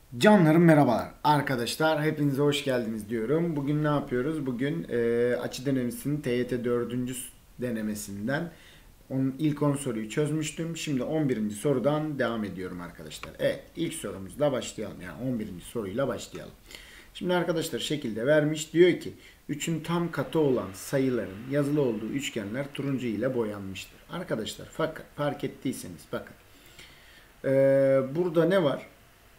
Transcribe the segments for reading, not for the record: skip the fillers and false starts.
Canlarım merhabalar. Arkadaşlar hepinize hoş geldiniz diyorum. Bugün ne yapıyoruz? Bugün açı denemesinin TYT 4. denemesinden onun ilk 10 soruyu çözmüştüm. Şimdi 11. sorudan devam ediyorum arkadaşlar. Evet, ilk sorumuzla başlayalım. Yani 11. soruyla başlayalım. Şimdi arkadaşlar şekilde vermiş. Diyor ki 3'ün tam katı olan sayıların yazılı olduğu üçgenler turuncu ile boyanmıştır. Arkadaşlar fark ettiyseniz bakın. Burada ne var?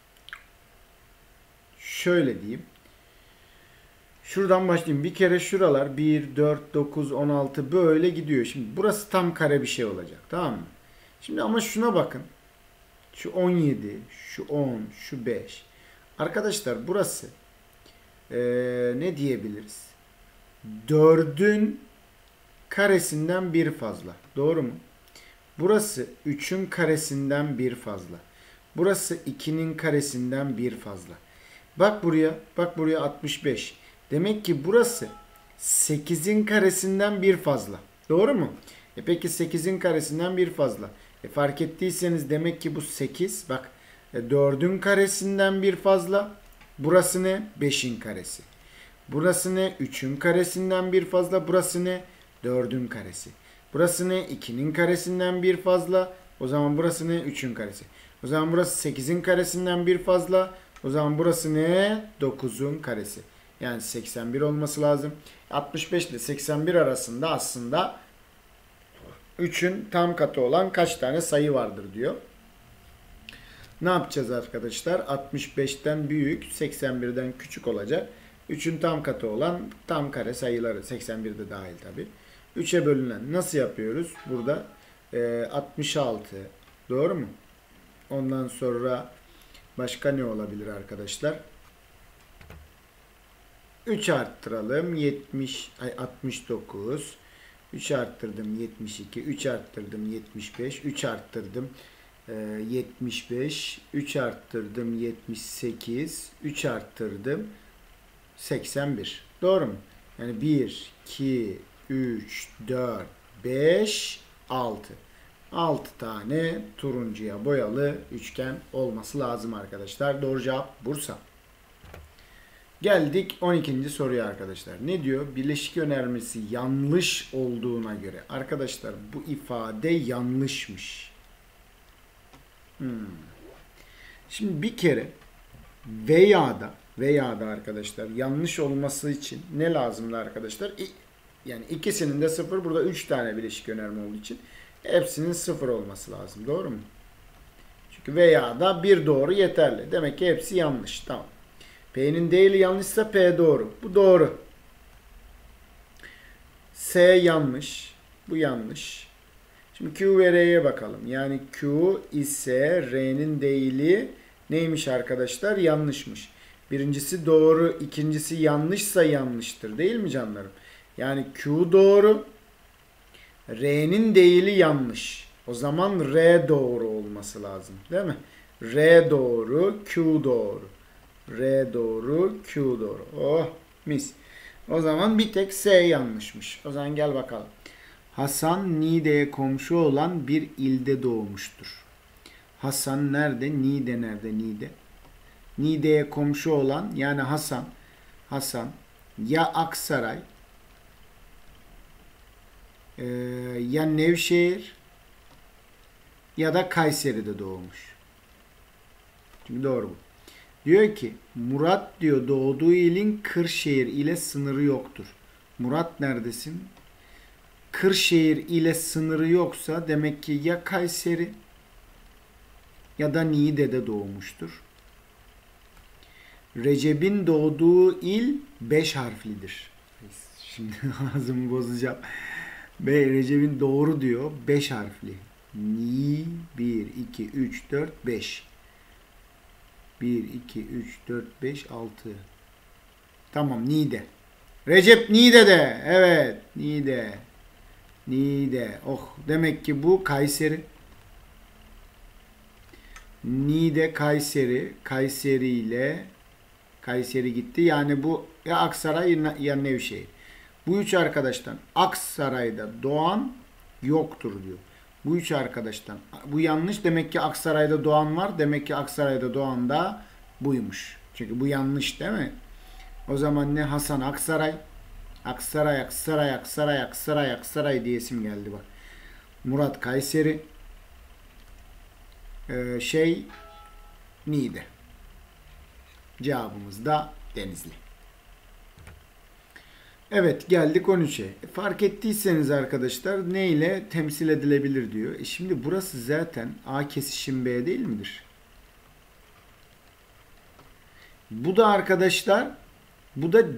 Şöyle diyeyim. Şuradan başlayayım. Bir kere şuralar 1, 4, 9, 16 böyle gidiyor. Şimdi burası tam kare bir şey olacak. Tamam mı? Şimdi ama şuna bakın. Şu 17, şu 10, şu 5. Arkadaşlar burası ne diyebiliriz? 4'ün karesinden bir fazla. Doğru mu? Burası 3'ün karesinden bir fazla. Burası 2'nin karesinden bir fazla. Bak buraya 65. Demek ki burası 8'in karesinden bir fazla. Doğru mu? Peki 8'in karesinden bir fazla. Fark ettiyseniz demek ki bu 8. Bak 4'ün karesinden bir fazla. Burası ne? 5'in karesi. Burası ne? 3'ün karesinden bir fazla. Burası ne? 4'ün karesi. Burası ne? 2'nin karesinden bir fazla. O zaman burası ne? 3'ün karesi. O zaman burası 8'in karesinden bir fazla. O zaman burası ne? 9'un karesi. Yani 81 olması lazım. 65 ile 81 arasında aslında 3'ün tam katı olan kaç tane sayı vardır diyor. Ne yapacağız arkadaşlar? 65'ten büyük, 81'den küçük olacak. 3'ün tam katı olan tam kare sayıları, 81 de dahil tabi. 3'e bölünen nasıl yapıyoruz? Burada 66. Doğru mu? Ondan sonra başka ne olabilir arkadaşlar? 3 arttıralım. 69. 3 arttırdım 72. 3 arttırdım 75. 3 arttırdım 75. 3 arttırdım 78. 3 arttırdım 81. Doğru mu? Yani 1, 2, 3, 4, 5, 6. 6 tane turuncuya boyalı üçgen olması lazım arkadaşlar. Doğru cevap Bursa. Geldik 12. soruya arkadaşlar. Ne diyor? Bileşik önermesi yanlış olduğuna göre. Arkadaşlar bu ifade yanlışmış. Şimdi bir kere veya da arkadaşlar yanlış olması için ne lazımdı arkadaşlar? Yani ikisinin de sıfır. Burada 3 tane bileşik önerme olduğu için hepsinin sıfır olması lazım. Doğru mu? Çünkü veya da bir doğru yeterli. Demek ki hepsi yanlış. Tamam. P'nin değili yanlışsa P doğru. Bu doğru. S yanlış. Bu yanlış. Şimdi Q ve R'ye bakalım. Yani Q ise R'nin değili neymiş arkadaşlar? Yanlışmış. Birincisi doğru, ikincisi yanlışsa yanlıştır. Değil mi canlarım? Yani Q doğru. R'nin değili yanlış. O zaman R doğru olması lazım. Değil mi? R doğru, Q doğru. R doğru, Q doğru. Oh mis. O zaman bir tek S yanlışmış. O zaman gel bakalım. Hasan Niğde'ye komşu olan bir ilde doğmuştur. Hasan nerede? Niğde nerede? Niğde. Niğde'ye komşu olan yani Hasan ya Aksaray ya Nevşehir ya da Kayseri'de doğmuş. Şimdi doğru bu. Diyor ki Murat diyor doğduğu ilin Kırşehir ile sınırı yoktur. Murat neredesin? Kırşehir ile sınırı yoksa demek ki ya Kayseri ya da Niğde'de doğmuştur. Recep'in doğduğu il 5 harflidir. Şimdi ağzımı bozacağım. Recep'in doğru diyor 5 harfli. Ni 1, 2, 3, 4, 5. 1, 2, 3, 4, 5, 6. Tamam Niğde. Recep Niğde'de. Evet Niğde. Niğde. Oh demek ki bu Kayseri. Niğde Kayseri. Kayseri ile Kayseri gitti. Yani bu ya Aksaray ya Nevşehir. Bu üç arkadaştan Aksaray'da doğan yoktur diyor. Bu üç arkadaştan. Bu yanlış. Demek ki Aksaray'da doğan var. Demek ki Aksaray'da doğan da buymuş. Çünkü bu yanlış değil mi? O zaman ne? Hasan Aksaray. Aksaray, Aksaray, Aksaray, Aksaray, Aksaray diyesim geldi bak. Murat Kayseri. Niğde. Cevabımız da Denizli. Evet, geldik 13'e. Fark ettiyseniz arkadaşlar ne ile temsil edilebilir diyor. Şimdi burası zaten A kesişim B değil midir? Bu da arkadaşlar, bu da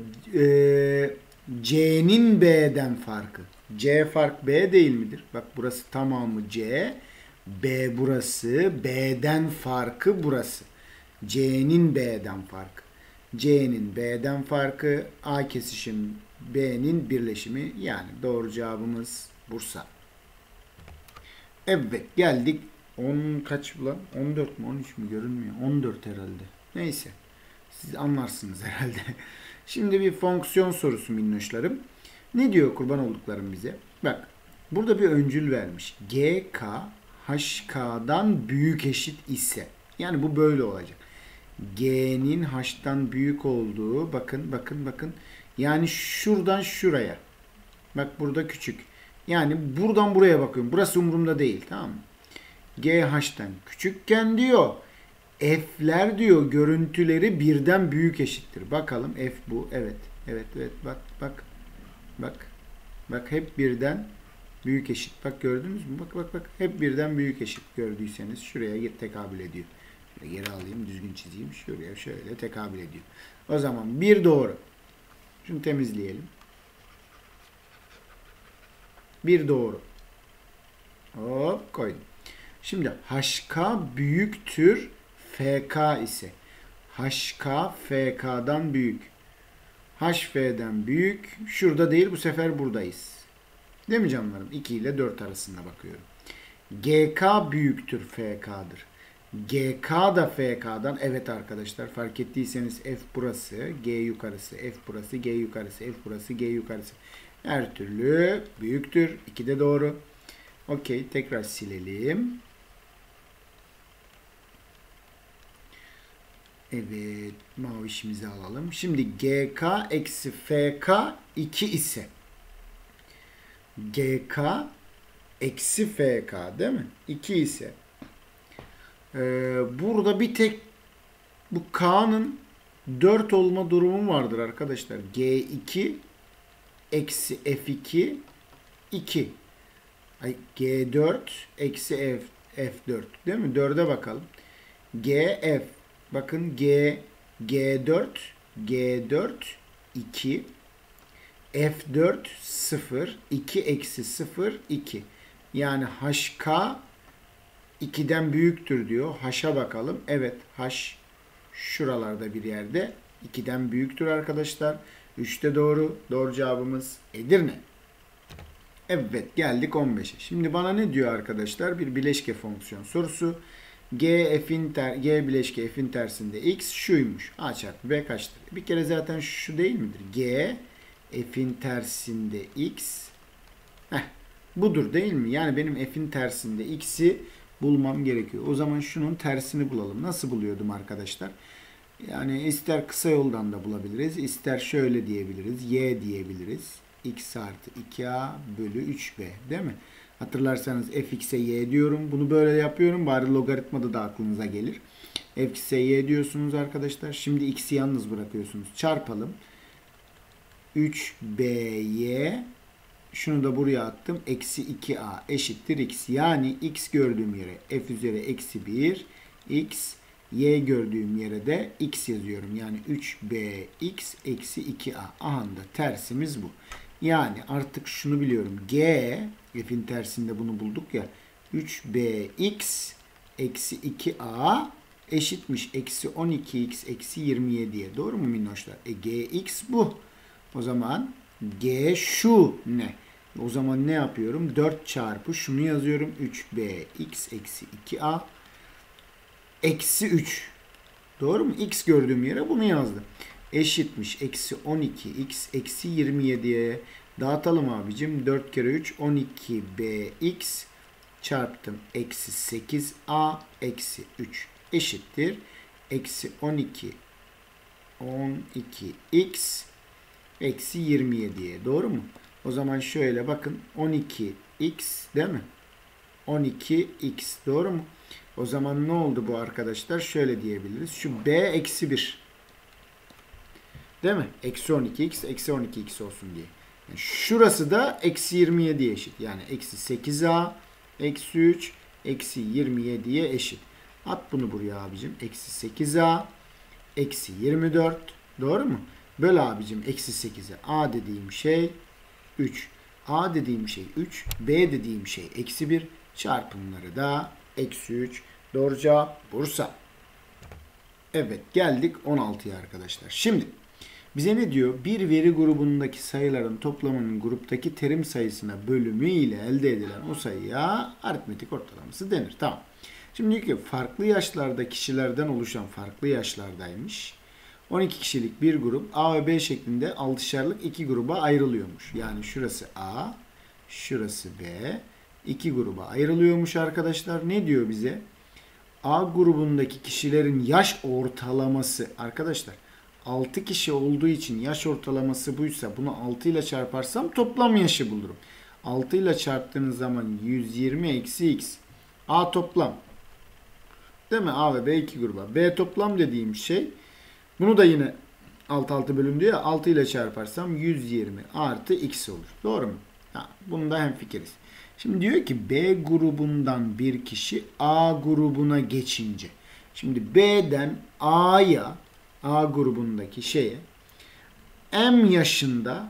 C'nin B'den farkı. C fark B değil midir? Bak burası tamamı C. B burası. B'den farkı burası. C'nin B'den farkı. C'nin B'den farkı. A kesişim B'nin birleşimi. Yani doğru cevabımız Bursa. Evet, geldik. 10 kaç lan? 14 mü 13 mü görünmüyor. 14 herhalde. Neyse. Siz anlarsınız herhalde. Şimdi bir fonksiyon sorusu minnoşlarım. Ne diyor kurban olduklarım bize? Bak burada bir öncül vermiş. GK HK'dan büyük eşit ise. Yani bu böyle olacak. G'nin H'tan büyük olduğu, bakın. Yani şuradan şuraya. Bak burada küçük. Yani buradan buraya bakıyorum. Burası umurumda değil, tamam mı? G H'tan küçükken diyor. F'ler diyor görüntüleri birden büyük eşittir. Bakalım F bu. Evet. Bak hep birden büyük eşit. Bak gördünüz mü? Bak. Hep birden büyük eşit gördüyseniz şuraya tekabül ediyor. Şöyle geri alayım, düzgün çizeyim. Şuraya şöyle tekabül ediyor. O zaman bir doğru. Şunu temizleyelim. Bir doğru. Hop koydum. Şimdi HK büyüktür FK ise. HK FK'dan büyük. HF'den büyük. Şurada değil, bu sefer buradayız. Değil mi canlarım? 2 ile 4 arasında bakıyorum. GK büyüktür FK'dır. GK da FK'dan. Evet arkadaşlar, fark ettiyseniz F burası, G yukarısı, F burası, G yukarısı, F burası, G yukarısı. Her türlü büyüktür. 2 de doğru. Okey, tekrar silelim. Evet, mavişimizi alalım. Şimdi GK eksi FK 2 ise GK eksi FK değil mi? 2 ise burada bir tek bu K'nın 4 olma durumu vardır arkadaşlar. G2 eksi F2 2. G4 eksi F4 değil mi? 4'e bakalım. GF. Bakın G4 2 F4 0 2 eksi 0 2. Yani HK 2'den büyüktür diyor. H'a bakalım. Evet, H şuralarda bir yerde 2'den büyüktür arkadaşlar. 3'te doğru. Doğru cevabımız Edirne. Evet, geldik 15'e. Şimdi bana ne diyor arkadaşlar? Bir bileşke fonksiyon sorusu. G bileşke f'in tersinde x şuymuş. A çarpı b kaçtır? Bir kere zaten şu değil midir? G f'in tersinde x. Budur değil mi? Yani benim f'in tersinde x'i bulmam gerekiyor. O zaman şunun tersini bulalım. Nasıl buluyordum arkadaşlar? Yani ister kısa yoldan da bulabiliriz. İster şöyle diyebiliriz. Y diyebiliriz. X artı 2a bölü 3b değil mi? Hatırlarsanız fx'e y diyorum. Bunu böyle yapıyorum. Bari logaritmada da aklınıza gelir. Fx'e y diyorsunuz arkadaşlar. Şimdi x'i yalnız bırakıyorsunuz. Çarpalım. 3by şunu da buraya attım. Eksi 2a eşittir x. Yani x gördüğüm yere f üzeri eksi 1 x, y gördüğüm yere de x yazıyorum. Yani 3bx eksi 2a. Aha da tersimiz bu. Yani artık şunu biliyorum. G, f'in tersinde bunu bulduk ya. 3bx eksi 2a eşitmiş. Eksi 12x eksi 27'ye. Doğru mu minnoşlar? Gx bu. O zaman G şu ne? O zaman ne yapıyorum? 4 çarpı şunu yazıyorum. 3bx eksi 2a eksi 3. Doğru mu? X gördüğüm yere bunu yazdım. Eşitmiş. Eksi 12x eksi 27'ye. Dağıtalım abicim. 4 kere 3 12bx çarptım. Eksi 8a eksi 3 eşittir. eksi 12x eksi 27'ye. Doğru mu? O zaman şöyle bakın. 12x değil mi? 12x. Doğru mu? O zaman ne oldu bu arkadaşlar? Şöyle diyebiliriz. Şu b eksi 1. Değil mi? Eksi 12x eksi 12x olsun diye. Yani şurası da eksi 27'ye eşit. Yani eksi 8a eksi 3 eksi 27'ye eşit. At bunu buraya abicim. Eksi 8a eksi 24. Doğru mu? Böl abicim eksi 8'e. A dediğim şey 3. A dediğim şey 3. B dediğim şey eksi 1. Çarpımları da eksi 3. Doğru cevap Bursa. Evet, geldik 16'ya arkadaşlar. Şimdi bize ne diyor? Bir veri grubundaki sayıların toplamının gruptaki terim sayısına bölümü ile elde edilen o sayıya aritmetik ortalaması denir. Tamam. Şimdi diyor ki farklı yaşlarda kişilerden oluşan farklı yaşlardaymış. 12 kişilik bir grup A ve B şeklinde 6'şarlık iki gruba ayrılıyormuş. Yani şurası A, şurası B. İki gruba ayrılıyormuş arkadaşlar. Ne diyor bize? A grubundaki kişilerin yaş ortalaması arkadaşlar 6 kişi olduğu için yaş ortalaması buysa bunu 6 ile çarparsam toplam yaşı bulurum. 6 ile çarptığınız zaman 120 eksi x. A toplam. Değil mi? A ve B iki gruba. B toplam dediğim şey bunu da yine 6 bölüm diyor ya 6 ile çarparsam 120 artı x olur. Doğru mu? Ha, bunda hemfikiriz. Şimdi diyor ki B grubundan bir kişi A grubuna geçince. Şimdi B'den A'ya A grubundaki şeye M yaşında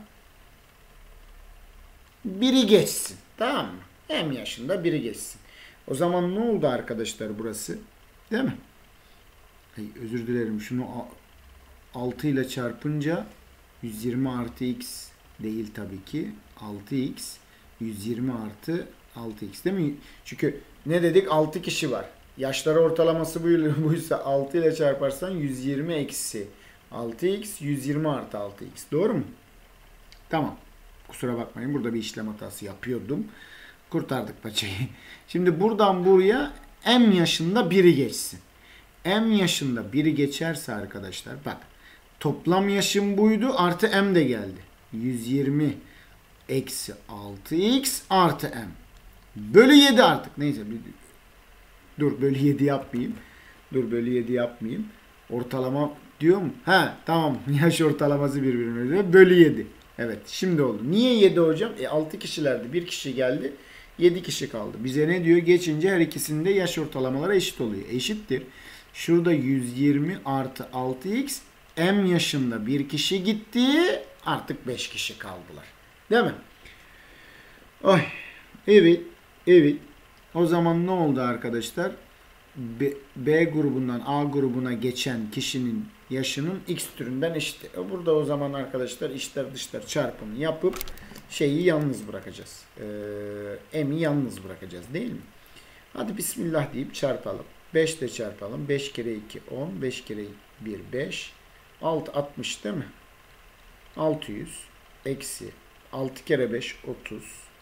biri geçsin. Tamam mı? M yaşında biri geçsin. O zaman ne oldu arkadaşlar burası? Değil mi? Özür dilerim. Şunu 6 ile çarpınca 120 artı x değil tabii ki. 6x 120 artı 6x değil mi? Çünkü ne dedik? 6 kişi var. Yaşları ortalaması buysa 6 ile çarparsan 120 eksi 6x 120 artı 6x. Doğru mu? Tamam. Kusura bakmayın. Burada bir işlem hatası yapıyordum. Kurtardık paçayı. Şimdi buradan buraya m yaşında biri geçsin. M yaşında biri geçerse arkadaşlar bak toplam yaşım buydu artı m de geldi. 120 eksi 6x artı m. Bölü 7 artık. Neyse dur bölü 7 yapmayayım. Dur bölü 7 yapmayayım. Ortalama diyor mu? He tamam. Yaş ortalaması birbirine öyle. Bölü 7. Evet şimdi oldu. Niye 7 hocam? 6 kişilerdi. 1 kişi geldi. 7 kişi kaldı. Bize ne diyor? Geçince her ikisinde yaş ortalamaları eşit oluyor. Eşittir. Şurada 120 artı 6x m yaşında bir kişi gitti. Artık 5 kişi kaldılar. Değil mi? Oy. Evet. Evet. O zaman ne oldu arkadaşlar? B grubundan A grubuna geçen kişinin yaşının x türünden eşit. Burada o zaman arkadaşlar içler dışlar çarpımı yapıp şeyi yalnız bırakacağız. M'i yalnız bırakacağız değil mi? Hadi bismillah deyip çarpalım. 5 ile çarpalım. 5 kere 2 10. 5 kere 1 5. 6 60 değil mi? 600 eksi 6 kere 5 30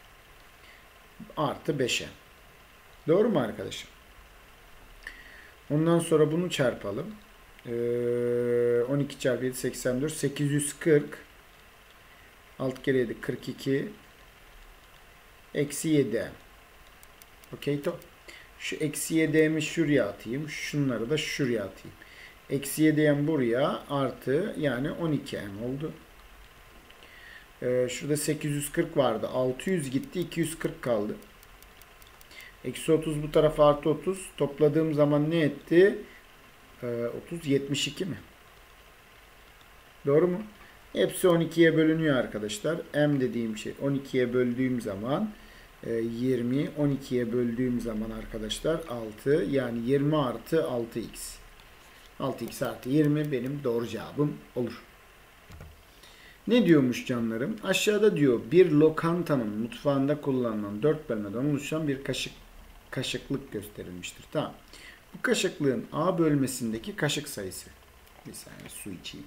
artı 5'e. Doğru mu arkadaşım? Ondan sonra bunu çarpalım. 12 çarpı 7 84 840 6 kere 7 42 eksi 7. Okey to. Şu eksi 7'mi şuraya atayım. Şunları da şuraya atayım. Eksi 7'm buraya artı yani 12m oldu. Şurada 840 vardı. 600 gitti. 240 kaldı. Eksi 30 bu tarafa artı 30. Topladığım zaman ne etti? 30 72 mi? Doğru mu? Hepsi 12'ye bölünüyor arkadaşlar. M dediğim şey 12'ye böldüğüm zaman 20. 12'ye böldüğüm zaman arkadaşlar 6. Yani 20 artı 6x. 6x artı 20 benim doğru cevabım olur. Ne diyormuş canlarım? Aşağıda diyor bir lokantanın mutfağında kullanılan 4 bölmeden oluşan bir kaşıklık gösterilmiştir. Tamam. Bu kaşıklığın A bölmesindeki kaşık sayısı. Bir saniye su içeyim.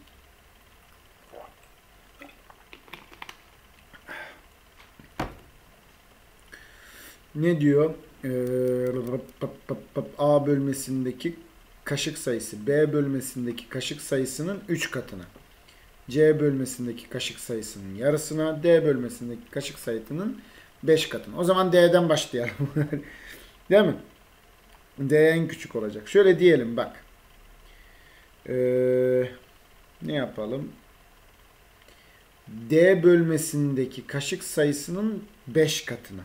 Ne diyor? A bölmesindeki kaşık sayısı B bölmesindeki kaşık sayısının 3 katına. C bölmesindeki kaşık sayısının yarısına, D bölmesindeki kaşık sayısının 5 katına. O zaman D'den başlayalım. Değil mi? D en küçük olacak. Şöyle diyelim bak. Ne yapalım? D bölmesindeki kaşık sayısının 5 katına.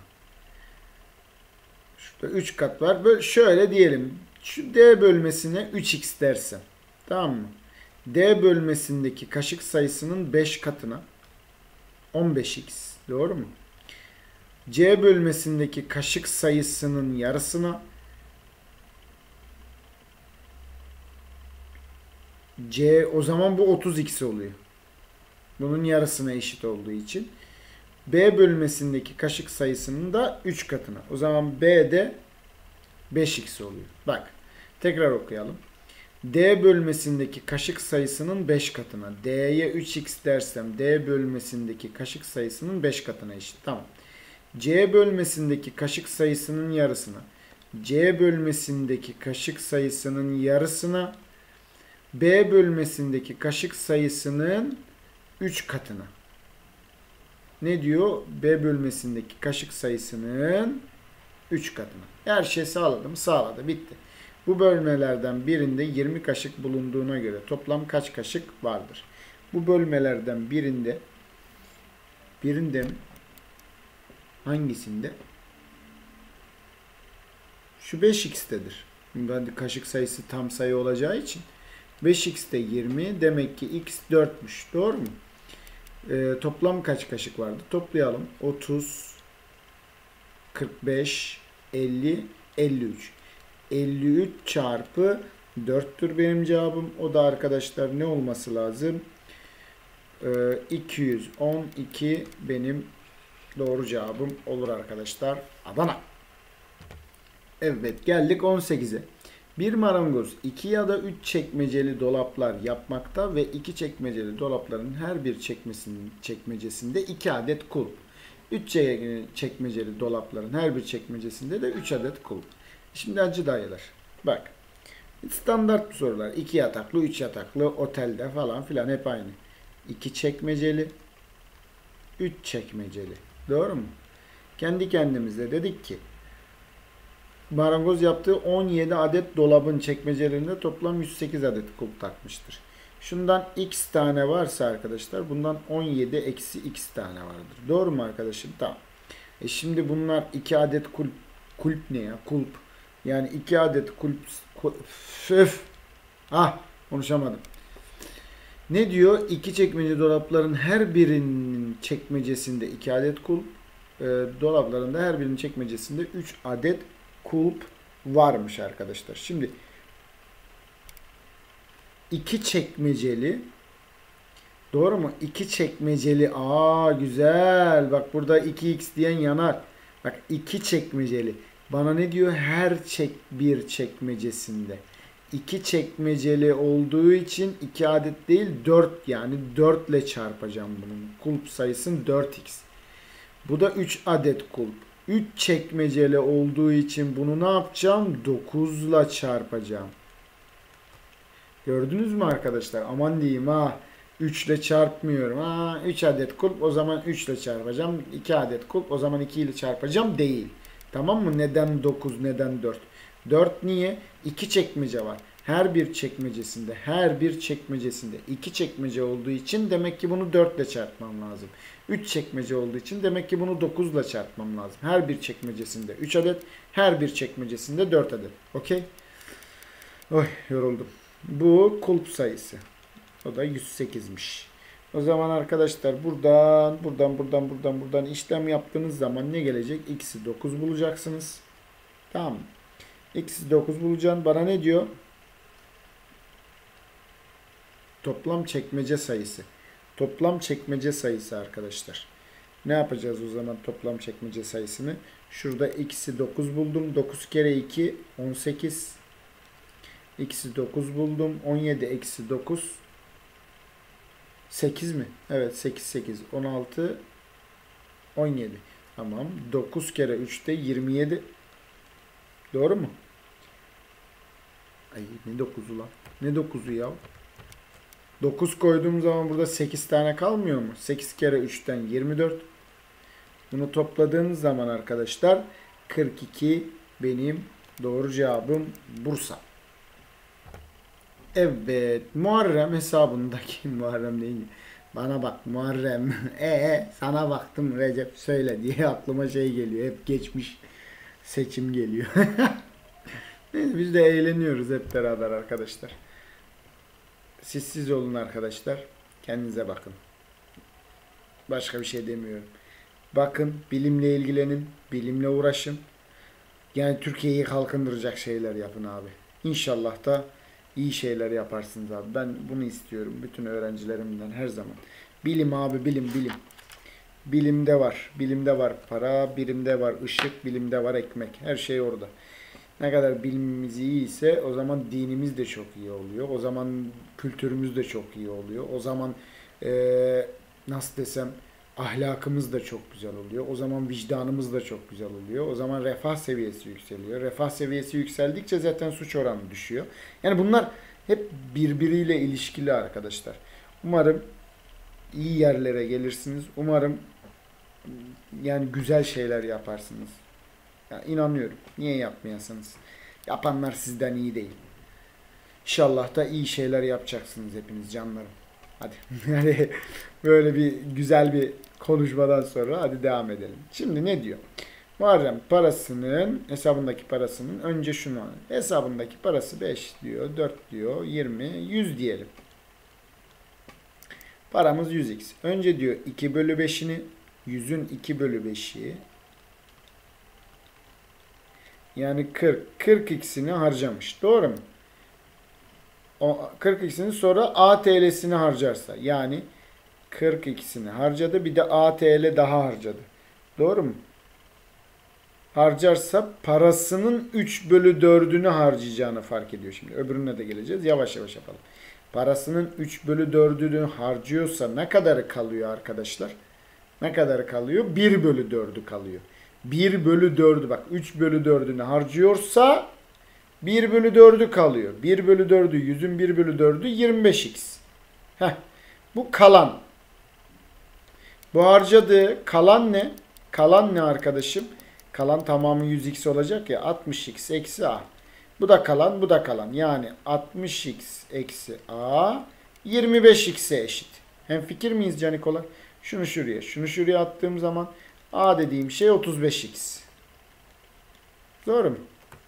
Şurada 3 kat var. Böyle şöyle diyelim. Şu D bölmesine 3x dersem. Tamam mı? D bölmesindeki kaşık sayısının 5 katına 15x. Doğru mu? C bölmesindeki kaşık sayısının yarısına C, o zaman bu 30x oluyor. Bunun yarısına eşit olduğu için. B bölmesindeki kaşık sayısının da 3 katına. O zaman B de 5x oluyor. Bak. Tekrar okuyalım. D bölmesindeki kaşık sayısının 5 katına. D'ye 3x dersem D bölmesindeki kaşık sayısının 5 katına eşit. Tamam. C bölmesindeki kaşık sayısının yarısına. C bölmesindeki kaşık sayısının yarısına. B bölmesindeki kaşık sayısının 3 katına. Ne diyor? B bölmesindeki kaşık sayısının 3 katına. Her şey sağladım. Sağladı. Bitti. Bu bölmelerden birinde 20 kaşık bulunduğuna göre toplam kaç kaşık vardır? Bu bölmelerden birinde mi? Hangisinde? Şu 5x'tedir. Şimdi kaşık sayısı tam sayı olacağı için 5x'te 20. Demek ki x 4'müş. Doğru mu? Toplam kaç kaşık vardı? Toplayalım. 30, 45, 50, 53. 53 çarpı 4'tür benim cevabım. O da arkadaşlar ne olması lazım? 212 benim doğru cevabım olur arkadaşlar. Adana. Evet, geldik 18'e. Bir marangoz 2 ya da 3 çekmeceli dolaplar yapmakta ve 2 çekmeceli dolapların her bir çekmecesinde 2 adet kulp. 3 çekmeceli dolapların her bir çekmecesinde de 3 adet kulp. Şimdi hacı dayılar. Bak. Standart sorular. 2 yataklı, 3 yataklı, otelde falan filan hep aynı. 2 çekmeceli, 3 çekmeceli. Doğru mu? Kendi kendimize dedik ki marangoz yaptığı 17 adet dolabın çekmecelerinde toplam 108 adet kulp takmıştır. Şundan x tane varsa arkadaşlar bundan 17 eksi x tane vardır. Doğru mu arkadaşım? Tamam. Şimdi bunlar 2 adet kulp ne ya? Kulp. Yani 2 adet konuşamadım. Ne diyor? 2 çekmece dolapların her birinin çekmecesinde 2 adet kulp. Dolaplarında her birinin çekmecesinde 3 adet kulp varmış arkadaşlar. Şimdi 2 çekmeceli, doğru mu? 2 çekmeceli. Güzel. Bak burada 2x diyen yanar. Bak 2 çekmeceli. Bana ne diyor? Her bir çekmecesinde. 2 çekmeceli olduğu için 2 adet değil 4, yani 4 ile çarpacağım bunun. Kulp sayısını 4x. Bu da 3 adet kulp. 3 çekmeceli olduğu için bunu ne yapacağım? 9 ile çarpacağım. Gördünüz mü arkadaşlar? Aman diyeyim 3 ile çarpmıyorum. 3 adet kulp, o zaman 3 ile çarpacağım. 2 adet kulp, o zaman 2 ile çarpacağım değil. Tamam mı? Neden 9, neden 4? 4 niye? 2 çekmece var. Her bir çekmecesinde 2 çekmece olduğu için demek ki bunu 4 ile çarpmam lazım. 3 çekmece olduğu için demek ki bunu 9 ile çarpmam lazım. Her bir çekmecesinde 3 adet, her bir çekmecesinde 4 adet. Okey? Oy, yoruldum. Bu kulp sayısı. O da 108'miş. O zaman arkadaşlar buradan işlem yaptığınız zaman ne gelecek? X'i 9 bulacaksınız. Tamam mı? X'i 9 bulacaksın. Bana ne diyor? Toplam çekmece sayısı. Toplam çekmece sayısı arkadaşlar. Ne yapacağız o zaman toplam çekmece sayısını? Şurada X'i 9 buldum. 9 kere 2 18. X'i 9 buldum. 17 eksi 9 8 mi? Evet 8 16 17. Tamam. 9 kere 3 de 27. Doğru mu? Ay ne 9'u lan? Ne 9'u ya? 9 koyduğum zaman burada 8 tane kalmıyor mu? 8 kere 3'ten 24. Bunu topladığınız zaman arkadaşlar 42 benim doğru cevabım Bursa. Evet, Muharrem hesabındaki Muharrem değil. Bana bak Muharrem. Sana baktım Recep söyle diye aklıma şey geliyor. Hep geçmiş seçim geliyor. Neyse, biz de eğleniyoruz hep beraber arkadaşlar. Siz olun arkadaşlar. Kendinize bakın. Başka bir şey demiyorum. Bakın, bilimle ilgilenin, bilimle uğraşın. Yani Türkiye'yi kalkındıracak şeyler yapın abi. İnşallah da iyi şeyler yaparsınız abi. Ben bunu istiyorum bütün öğrencilerimden her zaman. Bilim abi, bilim. Bilimde var. Bilimde var para, bilimde var ışık, bilimde var ekmek. Her şey orada. Ne kadar bilimimiz iyi ise o zaman dinimiz de çok iyi oluyor. O zaman kültürümüz de çok iyi oluyor. O zaman nasıl desem ahlakımız da çok güzel oluyor. O zaman vicdanımız da çok güzel oluyor. O zaman refah seviyesi yükseliyor. Refah seviyesi yükseldikçe zaten suç oranı düşüyor. Yani bunlar hep birbiriyle ilişkili arkadaşlar. Umarım iyi yerlere gelirsiniz. Umarım yani güzel şeyler yaparsınız. Yani inanıyorum. Niye yapmayasınız? Yapanlar sizden iyi değil. İnşallah da iyi şeyler yapacaksınız hepiniz canlarım. Hadi. Yani böyle bir güzel bir konuşmadan sonra hadi devam edelim. Şimdi ne diyor? Muharrem parasının hesabındaki parasının önce şunu hesabındaki parası 5 diyor, 4 diyor, 20, 100 diyelim. Paramız 100x. Önce diyor 2 bölü 5'ini 100'ün 2 bölü 5'i yani 40. 40x'ini harcamış. Doğru mu? O 40x'ini sonra ATL'sini harcarsa yani 40x'ini harcadı. Bir de ATL daha harcadı. Doğru mu? Harcarsa parasının 3 bölü 4'ünü harcayacağını fark ediyor şimdi. Öbürüne de geleceğiz. Yavaş yavaş yapalım. Parasının 3 bölü 4'ünü harcıyorsa ne kadarı kalıyor arkadaşlar? Ne kadarı kalıyor? 1 bölü 4'ü kalıyor. 1 bölü 4'ü bak 3 bölü 4'ünü harcıyorsa 1 bölü 4'ü kalıyor. 1 bölü 4'ü 100'ün 1 bölü 4'ü 25x. Heh, bu kalan. Bu harcadığı kalan ne? Kalan ne arkadaşım? Kalan tamamı 100x olacak ya 60x eksi a. Bu da kalan, bu da kalan. Yani 60x eksi a 25x'e eşit. Hemfikir miyiz canikolar? Şunu şuraya, şunu şuraya attığım zaman a dediğim şey 35x. Doğru mu?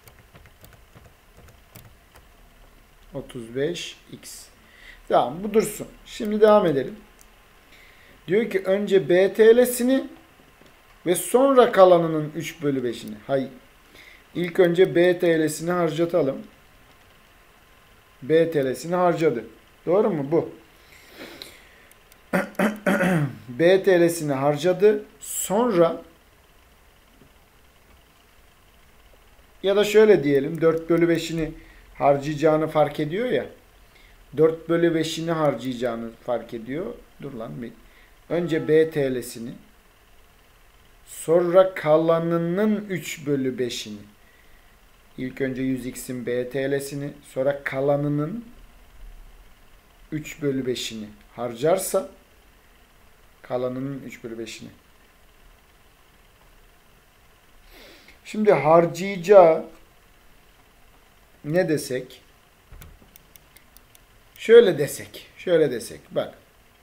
35x. Tamam, bu dursun. Şimdi devam edelim. Diyor ki önce BTL'sini ve sonra kalanının 3 bölü 5'ini. Hayır. İlk önce BTL'sini harcatalım. BTL'sini harcadı. Doğru mu? Bu. BTL'sini harcadı. Sonra ya da şöyle diyelim 4 bölü 5'ini harcayacağını fark ediyor ya. 4 bölü 5'ini harcayacağını fark ediyor. Dur lan bir. Önce BTL'sini sonra kalanının 3 bölü 5'ini. İlk önce 100x'in BTL'sini sonra kalanının 3 bölü 5'ini harcarsa kalanının 3 bölü 5'ini. Şimdi harcayacağı ne desek? Şöyle desek. Bak.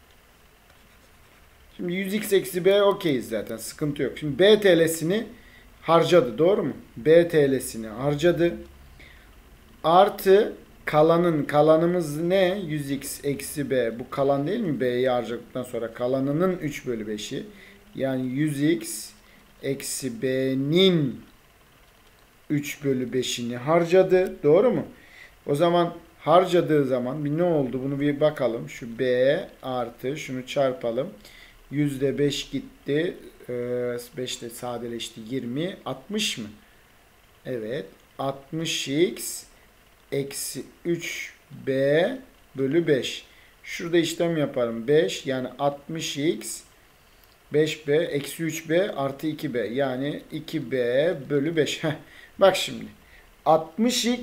Şimdi 100x eksi b okeyiz zaten. Sıkıntı yok. Şimdi BTL'sini harcadı. Doğru mu? BTL'sini harcadı. Artı kalanımız ne? 100x eksi b. Bu kalan değil mi? B'yi harcadıktan sonra kalanının 3 bölü 5'i. Yani 100x eksi b'nin 3 bölü 5'ini harcadı. Doğru mu? O zaman harcadığı zaman bir ne oldu? Bunu bir bakalım. Şu b artı şunu çarpalım. %5 gitti. 5 de sadeleşti. 20. 60 mı? Evet. 60x eksi 3b bölü 5. Şurada işlem yaparım. 5 yani 60x 5b eksi 3b artı 2b. Yani 2b bölü 5. Bak şimdi. 60x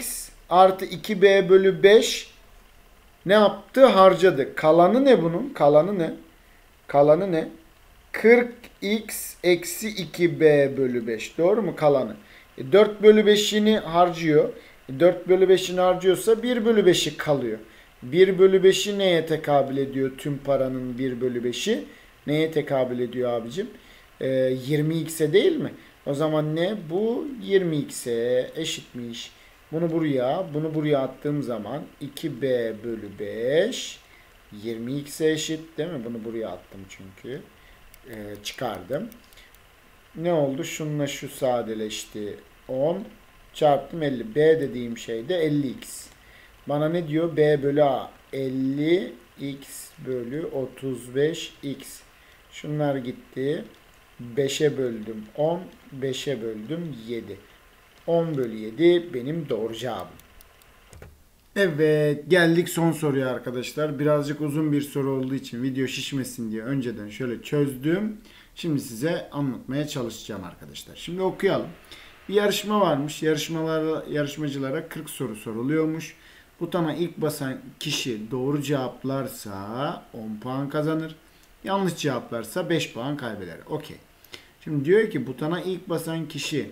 artı 2b bölü 5 ne yaptı? Harcadı. Kalanı ne bunun? Kalanı ne? Kalanı ne? 40x eksi 2b bölü 5. Doğru mu kalanı? 4 bölü 5'ini harcıyor. 4 bölü 5'ini harcıyorsa 1 bölü 5'i kalıyor. 1 bölü 5'i neye tekabül ediyor? Tüm paranın 1 bölü 5'i neye tekabül ediyor abicim? 20x'e değil mi? O zaman ne? Bu 20x'e eşitmiş. Bunu buraya attığım zaman 2b bölü 5 20x'e eşit değil mi? Bunu buraya attım çünkü. Çıkardım. Ne oldu? Şununla şu sadeleşti. 10 çarptım 50. B dediğim şey de 50x. Bana ne diyor? B bölü A 50x bölü 35x. Şunlar gitti. 5'e böldüm 10. 5'e böldüm 7. 10 bölü 7 benim doğru cevabım. Evet, geldik son soruya arkadaşlar. Birazcık uzun bir soru olduğu için video şişmesin diye önceden şöyle çözdüm. Şimdi size anlatmaya çalışacağım arkadaşlar. Şimdi okuyalım. Bir yarışma varmış. Yarışmacılara 40 soru soruluyormuş. Butona ilk basan kişi doğru cevaplarsa 10 puan kazanır. Yanlış cevaplarsa 5 puan kaybeder. Okey. Şimdi diyor ki butona ilk basan kişi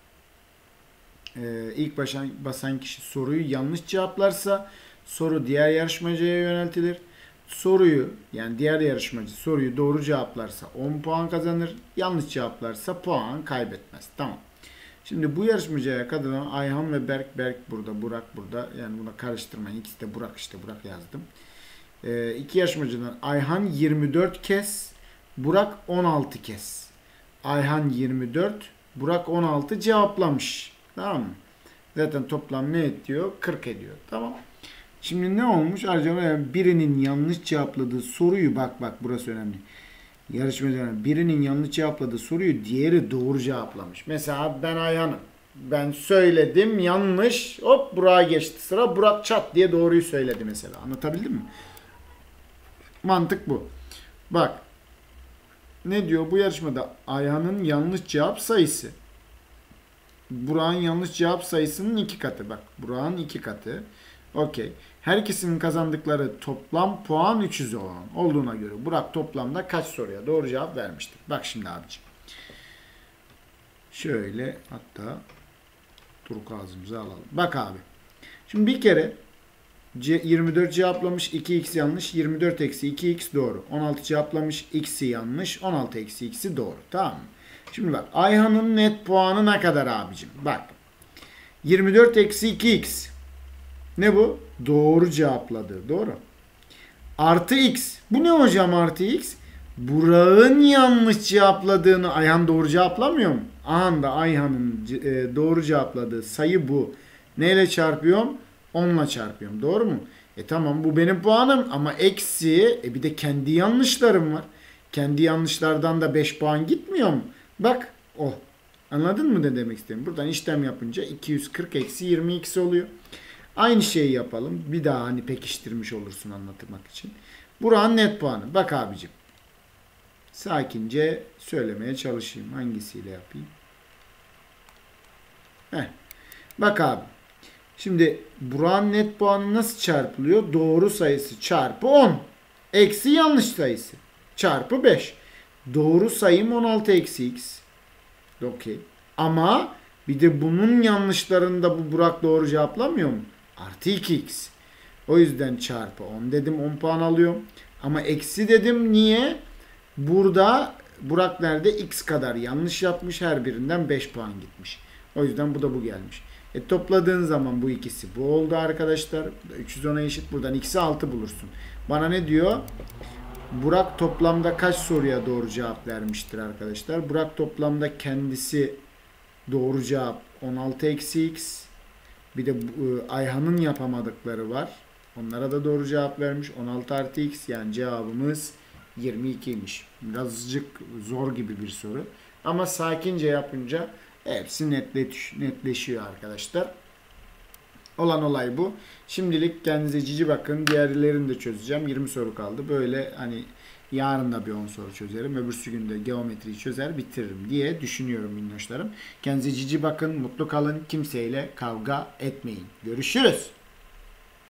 basan kişi soruyu yanlış cevaplarsa soru diğer yarışmacıya yöneltilir. Diğer yarışmacı soruyu doğru cevaplarsa 10 puan kazanır. Yanlış cevaplarsa puan kaybetmez. Tamam. Şimdi bu yarışmacıya katılan Ayhan ve Berk burada, Burak burada. Yani buna karıştırmayın. İkisi de Burak işte. Burak yazdım. İki yarışmacıdan Ayhan 24 kez, Burak 16 kez. Ayhan 24, Burak 16 cevaplamış. Tamam mı? Zaten toplam ne ediyor? 40 ediyor. Tamam. Şimdi ne olmuş? Acaba birinin yanlış cevapladığı soruyu bak burası önemli. Yarışmacıların birinin yanlış cevapladığı soruyu diğeri doğru cevaplamış. Mesela ben Ayhan'ım. Ben söyledim yanlış. Hop Burak'a geçti sıra. Burak çat diye doğruyu söyledi mesela. Anlatabildim mi? Mantık bu. Bak. Ne diyor bu yarışmada? Ayhan'ın yanlış cevap sayısı Burak'ın yanlış cevap sayısının 2 katı. Bak Burak'ın 2 katı. Okey. Herkesinin kazandıkları toplam puan 300 olduğuna göre Burak toplamda kaç soruya doğru cevap vermiştir? Bak şimdi abiciğim. Şöyle hatta turuk ağzımıza alalım. Bak abi. Şimdi bir kere 24 cevaplamış, 2x yanlış, 24 eksi 2x doğru. 16 cevaplamış, x'i yanlış, 16 eksi x'i doğru. Tamam mı? Şimdi bak Ayhan'ın net puanı ne kadar abicim? Bak 24 eksi 2x ne bu? Doğru cevapladı. Doğru. Artı x. Bu ne hocam artı x? Burak'ın yanlış cevapladığını Ayhan doğru cevaplamıyor mu? Anda Ayhan'ın doğru cevapladığı sayı bu. Neyle çarpıyorum? 10'la çarpıyorum. Doğru mu? Tamam bu benim puanım ama eksi bir de kendi yanlışlarım var. Kendi yanlışlardan da 5 puan gitmiyor mu? Bak o. Anladın mı ne demek istiyorum? Buradan işlem yapınca 240 eksi 22 oluyor. Aynı şeyi yapalım. Bir daha hani pekiştirmiş olursun anlatmak için. Burak'ın net puanı. Bak abicim. Sakince söylemeye çalışayım. Hangisiyle yapayım? Bak abi. Şimdi Burak'ın net puanı nasıl çarpılıyor? Doğru sayısı çarpı 10. Eksi yanlış sayısı çarpı 5. Doğru sayım 16 eksi x. Okey. Ama bir de bunun yanlışlarında bu Burak doğru cevaplamıyor mu? Artı 2x. O yüzden çarpı 10 dedim 10 puan alıyorum. Ama eksi dedim niye? Burada Burak nerede? X kadar yanlış yapmış. Her birinden 5 puan gitmiş. O yüzden bu da bu gelmiş. Topladığın zaman bu ikisi bu oldu arkadaşlar. 310'a eşit. Buradan x'i 6 bulursun. Bana ne diyor? Burak toplamda kaç soruya doğru cevap vermiştir arkadaşlar? Burak toplamda kendisi doğru cevap 16 eksi x. Bir de Ayhan'ın yapamadıkları var. Onlara da doğru cevap vermiş. 16 artı x yani cevabımız 22'ymiş. Birazcık zor gibi bir soru. Ama sakince yapınca hepsi netleşiyor arkadaşlar. Olan olay bu. Şimdilik kendinize cici bakın. Diğerlerini de çözeceğim. 20 soru kaldı. Böyle hani Yarın da bir 10 soru çözerim. Öbürsü günde geometriyi çözer bitiririm diye düşünüyorum minnoşlarım. Kendinize cici bakın, mutlu kalın, kimseyle kavga etmeyin. Görüşürüz.